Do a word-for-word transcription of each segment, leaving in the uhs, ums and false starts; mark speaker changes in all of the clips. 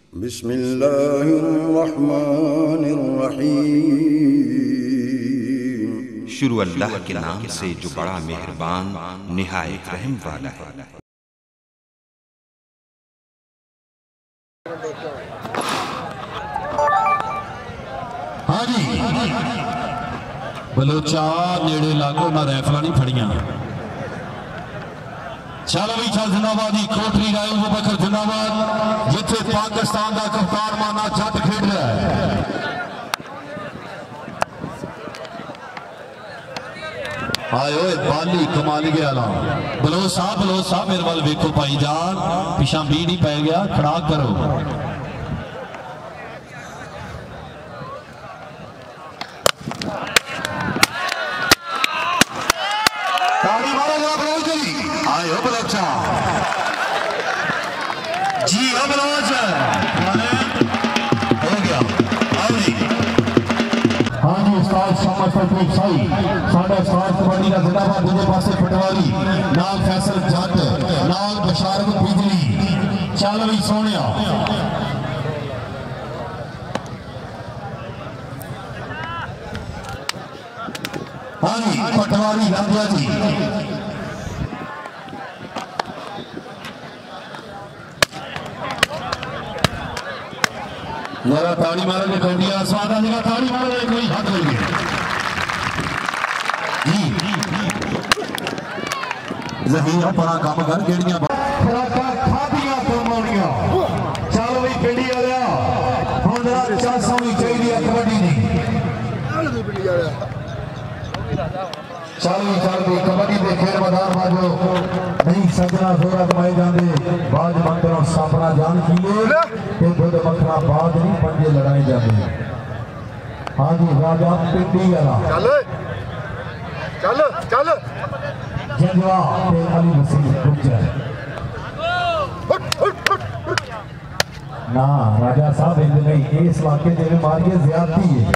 Speaker 1: बिस्मिल्लाहिर्रहमानिर्रहीम। शुरू अल्लाह के नाम से जो बड़ा मेहरबान निहायत रहम वाला है।
Speaker 2: हाँ जी, बलोचा नेड़े लागो ना रैफला नहीं फड़ियां। चल भी चल जिंदाबादी कोटरी राय बकर जिंदाबाद, जिथे पाकिस्तान का कप्तान माना जट खेड रहा है। आयो बाली कमाली गया ना बलो साहब, बलो साहब मेरे वाल वेखो भाई जान, पिछा भी नहीं पै गया, खड़ा करो। ताली मारो जरा बलोच जी, आयो बलोचा जी, हो बलोच हो गया। आओ जी, हाँ जी, उस्ताद शामत फरीद साई साडा उस्ताद कबड्डी का जिंदाबाद। दूजे पासे पटवारी नाल फैसल जट नाल बशारत बिजली। चल भी सोनिया, हाँ जी, पटवारी राजा जी। जरा ताड़ी मारो ने कौडिया स्वाद आ जाएगा, ताड़ी मारो ने कोई हाथ लगे जी। जमीन अपना काम कर केड़ियां खुराका खादियां तो मौड़ियां। चल भी पिंडी वाला हुण जरा चासा भी चाहिए कबड्डी दी। चल भी चल भी कबड्डी के खेल मैदान बाजो नहीं सजना जोरा कमाए जाते बाज मंत्रों सापना जान किए ते दुध मखना बाद नहीं पंजे लड़ाए जाते। हाँ जी, राजा पिंडी वाला चल चल चल जजवा ते अली मसीह गुजर ना राजा साहब इंज नहीं, इस वाक्य दे मारिए ज्यादती है।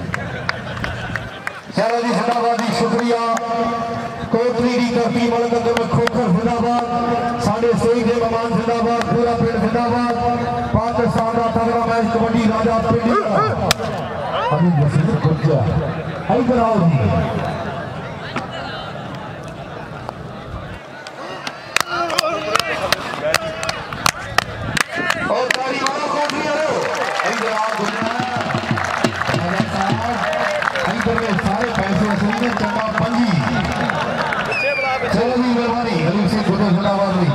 Speaker 2: चलो जी जिंदाबादी, शुक्रिया। कोटली की धरती मलक में खोखर जिंदाबाद, साढ़े सही के मेहमान जिंदाबाद, पूरा पिंड जिंदाबाद। पाकिस्तान का तगड़ा मैच कबड्डी राजा पिंडी अभी मसीह गुजर इधर आओ जी। और ताली मारो कोटली वालों, इधर आओ सारे पैसे वसूलने चंगा पंजी। चलो जी मेहरबानी हरीफ सिंह खुद जिंदाबाद हुई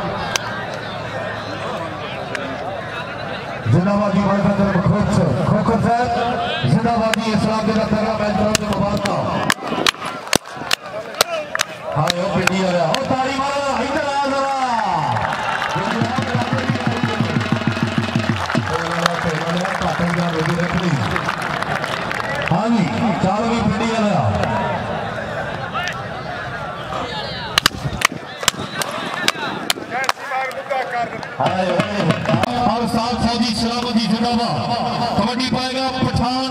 Speaker 2: जिंदाबादी वर्ल्ड खोखर खोखर साहब जिंदाबादी इस्लाम के तगड़ा मैच तरफ से मुबारक। हाँ यो पिंडी आ रहा हो, ताली मारो इधर आ जरा। हाँ जी, चाल भी पिंडी आ रहा। और साथ फौजी सलामती जिंदाबाद। कबड्डी पाएगा पठान।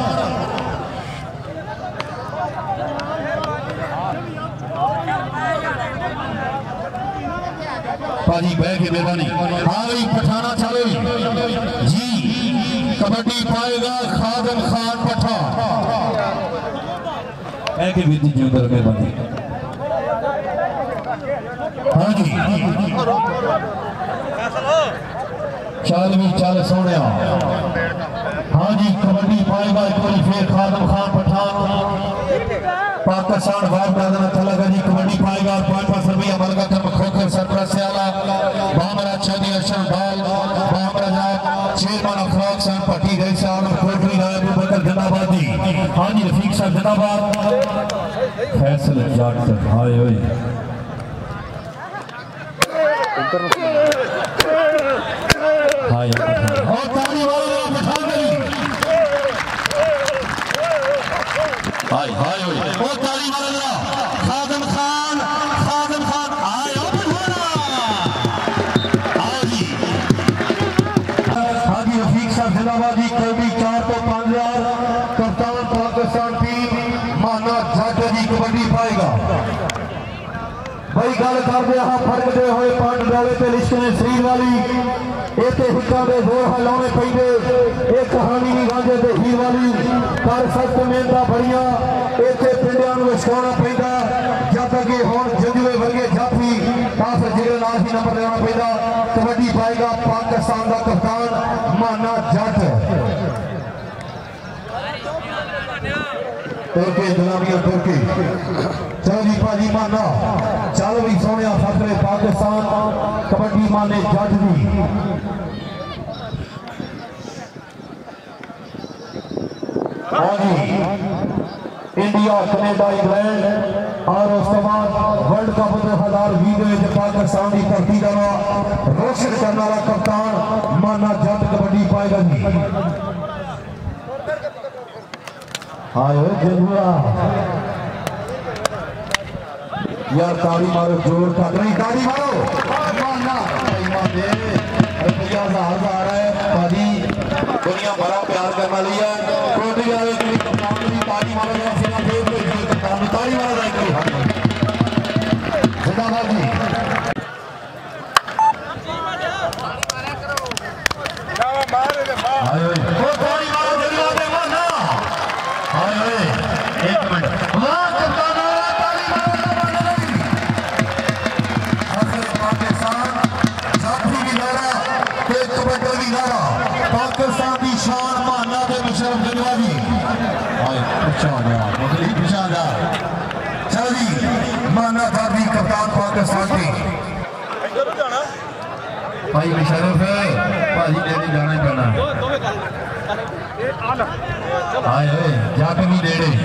Speaker 2: पाजी बह के मेहरबानी। हाँ भाई पठाना चलो जी, कबड्डी पाएगा खादम खान पठान। है कि विधि जी उधर मेहरबानी। हाँ जी, चल भी चल सोने। हाँ जी, कबड्डी पाएगा एक बार फिर खादम खान पठान। पाकिस्तान बाहर मैदान चलेगा जी, कबड्डी पाएगा पाँच पाँच रुपया मलका कर खोखर सरपरा स्याला बामरा चौधरी अशरफ बाल बामरा जाए चेयरमैन अखलाक साहब पट्टी गई साहब कोटरी राय बकर जिंदाबादी। हाँ जी, रफीक साहब जिंदाबाद। फैसल जाट हाय होए हाय और ताली वाले पठान गई हाय हाय होए और ताली वाले खादम खान खादम खान आए आओ जी। हाँ जी, रफीक साहब जिंदाबादी। कभी चार तो पांच हजार कप्तान पाकिस्तान टीम माना जट जी कबड्डी पाएगा भाई। गल करते हाँ फड़कते हुए पंड डोले ते लिश्कने शरीर वाली इतने हिक्का दे जोर हिलाने पैंदे ये कहानी भी गांजे ते हीर वाली कर सख्त मेहनत बड़िया इतने पिंडियां नूं विछाउणा पैंदा जद तक हुण जंजुए वर्गे जाफी दस जिले नाल ही नंबर लेना पैंदा कबड्डी पाएगा पाकिस्तान का कप्तान माना जट तुरके गुलामियां तुरके चलो जी भाजी माना चल भी सोने फखरे पाकिस्तान कबड्डी माने जट दी हाँ जी इंडिया कनेडा इंग्लैंड और उसके बाद वर्ल्ड कप दो हजार भी पाकिस्तान की धरती का रोशन करने वाला कप्तान माना जट कबड्डी पाएगा जी आयो जंगुआ यार ताड़ी मारो जोर का नहीं ताड़ी मारो माना दे रुपया हजार हजार है भाजी दुनिया बड़ा प्यार करने वाली है कोटी वाले की कप्तान की ताड़ी मारो जरा सेना देव को कप्तान की ताड़ी मारो जाएगी जिंदाबाद जी आयो ओ ताड़ी मारो जल्दी दे माना आयो एक मिनट वाह कप्तान ताड़ी मारो पाकिस्तान जाफी भी नारा ते कबड्डी भी नारा पाकिस्तान की शान माना दे मुशर्रफ जलवा जी आए अच्छा गया बदली पिछा जा चल जी माना जाफी कप्तान पाकिस्तान की भाई मुशर्रफ भाजी ने नहीं जाना ही पैना आए जाके नहीं दे रहे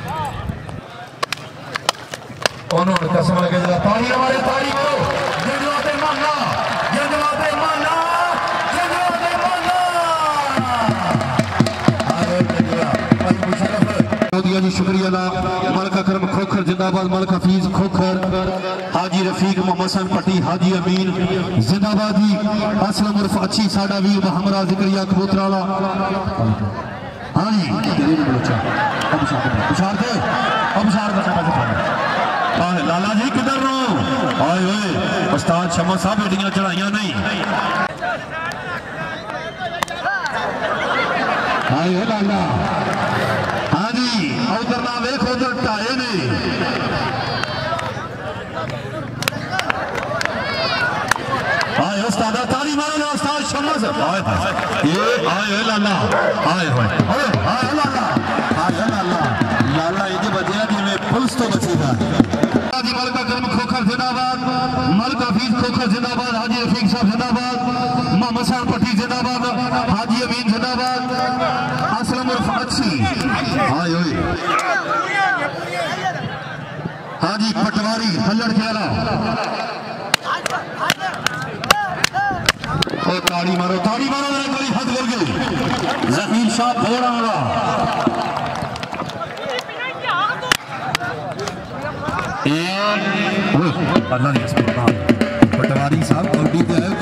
Speaker 2: उन्होंने कसम लगे जरा ताली हमारे ताली करो जंगलाते माना जंगलाते माना जंगलाते माना आए जंगला भाई मुशर्रफ मोदिया जी शुक्रिया ना मलक अकरम खोखर जिंदाबाद मलक हफीज खोखर हाजी रफीक मोहम्मद हसन पट्टी हाजी अमीन जिंदाबाद जी असलम उर्फ अच्छी साडा वीर हमरा जिक्रिया कबूतर वाला हाँ जी अब शार दे अब शार लाला जी किधर रो आए हुए उस्ताद शमा साहब एडियां चढ़ाइया नहीं आए हो लाला हाँ जी उधर ना वेख उधर टाए ने आए उस्ताद ताली मारो ना उस्ताद शमा साहब आए ये आए हो लाला आए हो आए लाला आए लाला लाला ये बजिया जिवें पुलिस तो बचेगा हाजी मलका करम खोखर जिंदाबाद मलक हफीज खोखर जिंदाबाद हाजी रफीक साहब जिंदाबाद मोहम्मद हसन पट्टी जिंदाबाद हाजी अमीन जिंदाबाद असलम उर्फ अच्छी हाय ओए हाजी पटवारी हल्लड़ खेला ओ ताड़ी मारो ताड़ी मारो मेरा कोई हद करके जहीर शाह भोड़ा वाला अल्लाह ने पटवारी साहब कबड्डी पे आए